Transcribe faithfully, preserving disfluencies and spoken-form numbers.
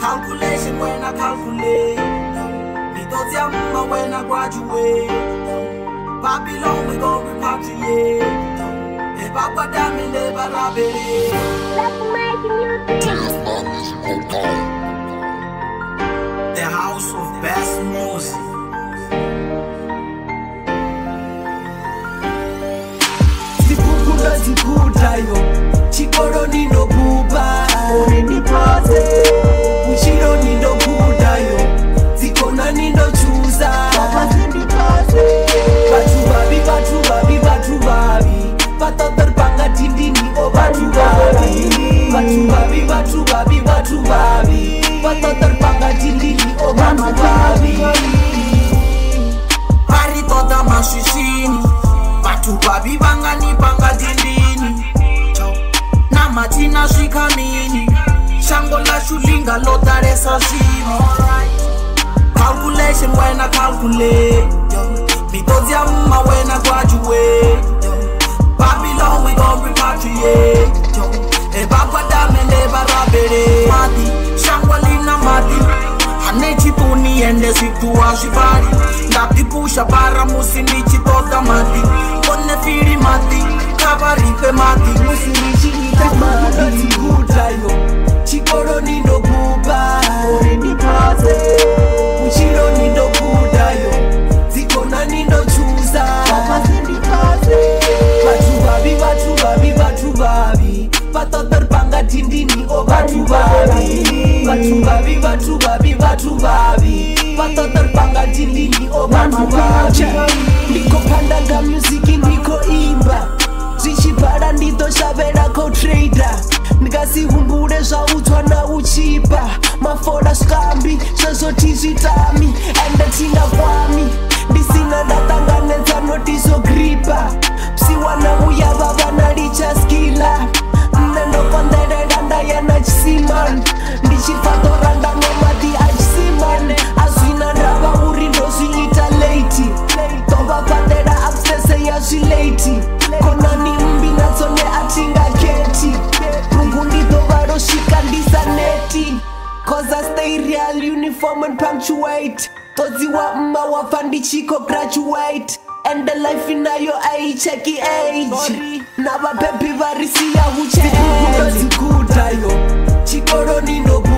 Calculation when I calculate. Me don't tell me when I graduate. Babylon we go repatriate. If I put them in the balabere. The house of best music. Zikukula zikutayo, Vhutshiloni no kuba. Already pose, Vhutshiloni no kudayo. Zikona nindo chuza. Batu babi, batu babi, batu babi. Batu terbangga dindini, oh batu babi. Batu babi, batu babi, batu babi. Batu terbangga dindini, oh batu babi. Hari toda mashishini. Batu babi bangani banga dindini. Nama tina shikamini. Shango la shulinga lotare sashimi. Calculation when I calculate. Me told ya mama when I graduate. Babylon we gon' repatriate. E baba dame ne barabere. Mati, shangwalina mati. Hane chituni ende situ ashibari. Ndati pusha bara musindi chitota mati. Kone firi mati, kabaripe mati. Musindi chita mati. Zikutayo, Vhutshiloni no kuba. Already pose, Vhutshiloni no kudayo. Zikona nindo chuza. Batu babi, batu babi, batu babi. Batu terbangga dindini, oh batu babi. Batu babi, batu babi, batu babi. Batu terbangga dindini, oh batu babi. Niko pandanga musiki, niko imba. Zvichibhara ndito shavera ko trader. Ndikasihumbure zvautwa na uchipa. Mafora skambi, zvazvoti zvitami. Ende tinga kwami. Ndisina ndatanganedza notizogripa. Psiwana uya vavana lichaskila. Nendokonderera ndayana chisiman. Ndichifatoranda nomati achisiman. Azvina ndava uri ndozviita late. Tovapandera upstairs yazvilate. Konani mbi nadzo neatinga keti. Rungu ndidovarosvika ndisaneti. Cause I stay real, uniform and punctuate. Todziwa mma wafa ndichiko graduate. And the life inayo aicheki age. Nava baby varisiya huche age. Zikutayo, Vhutshiloni no kuba.